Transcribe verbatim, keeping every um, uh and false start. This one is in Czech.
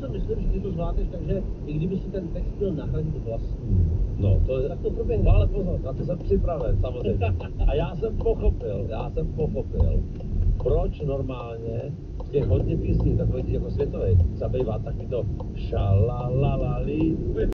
si myslím, že ty to zvládneš, takže i kdyby si ten text měl nahradit vlastní. No, to je... Tak to proběhne. No, ale pozor, na to jsem připraven, samozřejmě. A já jsem pochopil, já jsem pochopil, proč normálně v těch hodně písní, takových jako světových, zabývá taky to šalalalali.